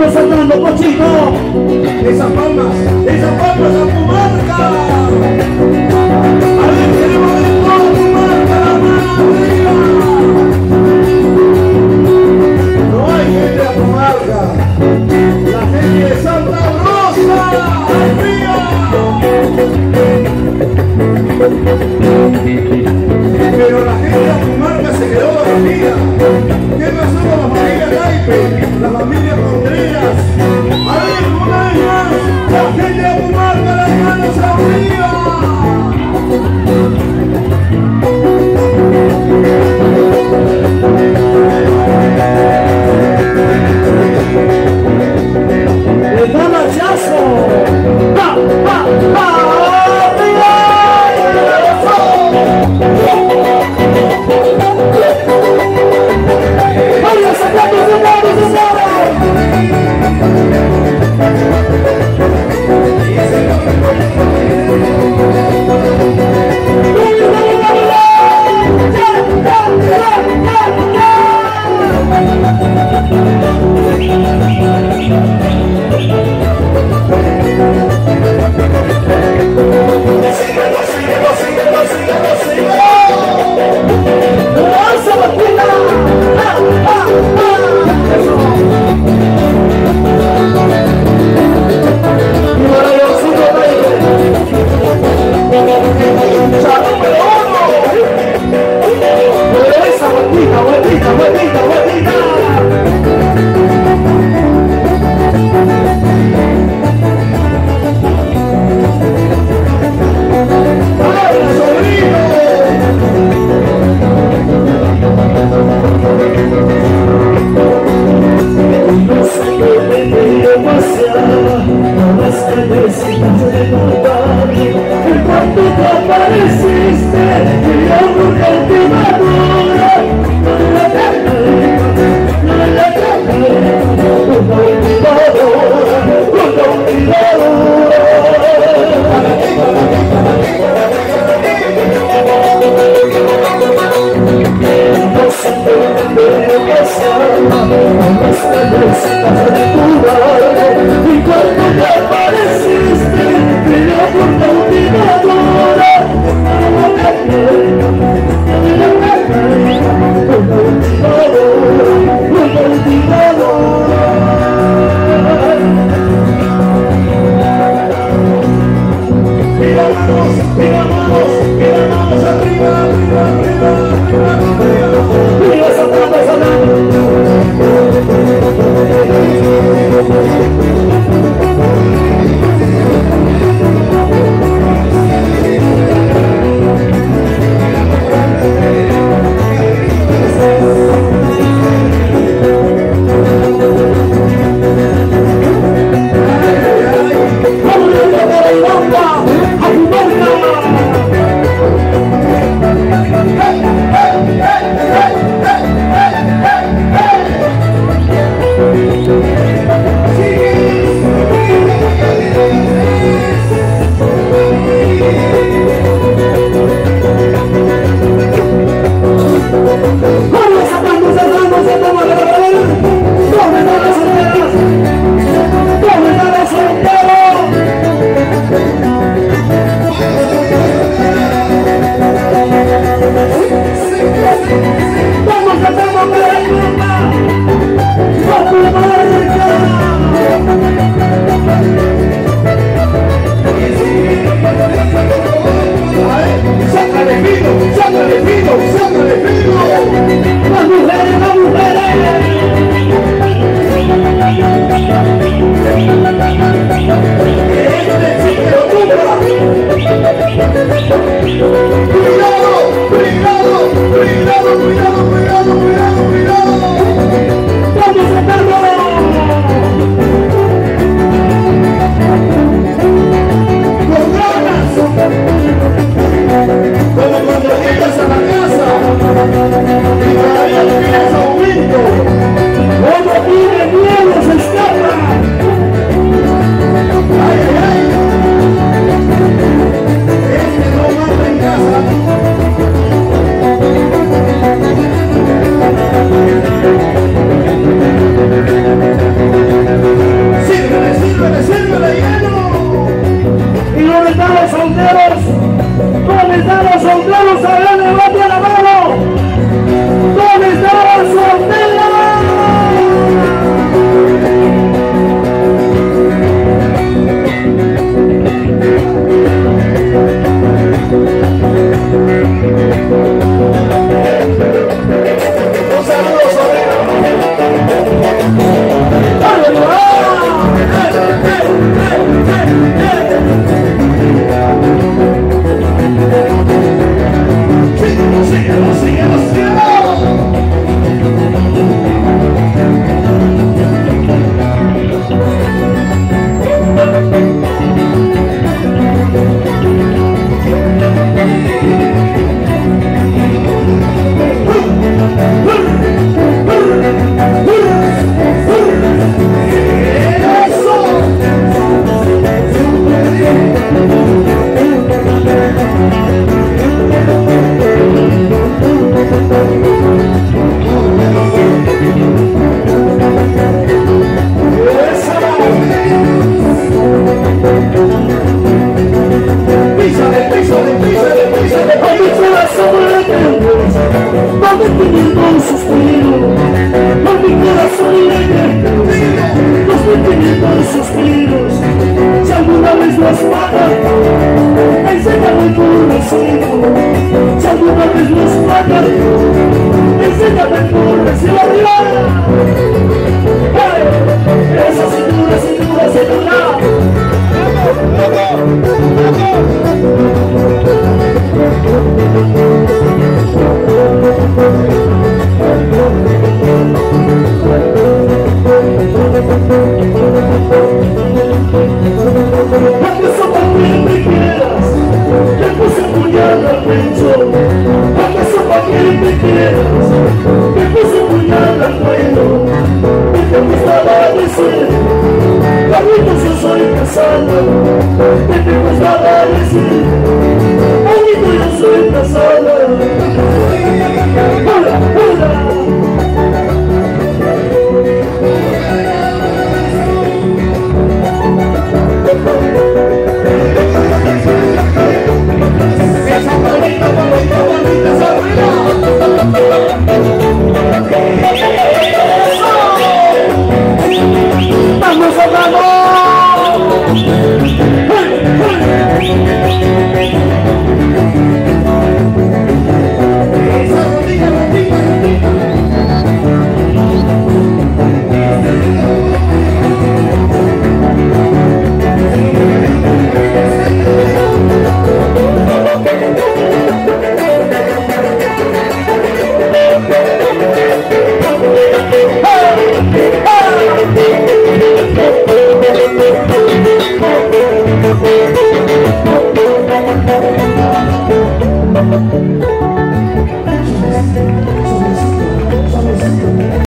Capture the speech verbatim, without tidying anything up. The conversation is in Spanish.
Cochino saltando, cochino. Esas palmas, esas palmas a Pumarca. A ver, queremos ver todo Pumarca, la mano arriba. No hay gente a Pumarca. La gente de Santa Rosa, arriba. Pero la gente de Pumarca se quedó dormida. ¿Qué pasó con la familia Taipe? La familia Contreras. A ver, una vez más, la gente de Pumarca, las manos arriba. ¡Le da machazo! ¡Pa, pa, pa! ¡Arriba! ¡Vaya sacando, sacando, sacando! ¡Ah! ¡Ah! ¡Ah! suspiros, si alguna vez los pagan, enséñame tu recibo. Si alguna vez los pagan, enséñame tu recibo. ¡Arriba! ¡Hey! Esa cintura, cintura, cintura. ¿Acaso para quien me quieras? Te puse puñal al pecho. ¿Acaso para quien me quieras? Te puse puñal al cuello. ¿Y te gustaba decir? Carlitos, yo soy casado. ¿Qué te gustaba decir? Carlitos, yo soy casado. ¡Hola, hola! Esa bonita, bonita, bonita, Sabrina. ¡Vamos a vamos! Esa bonita, bonita, bonita.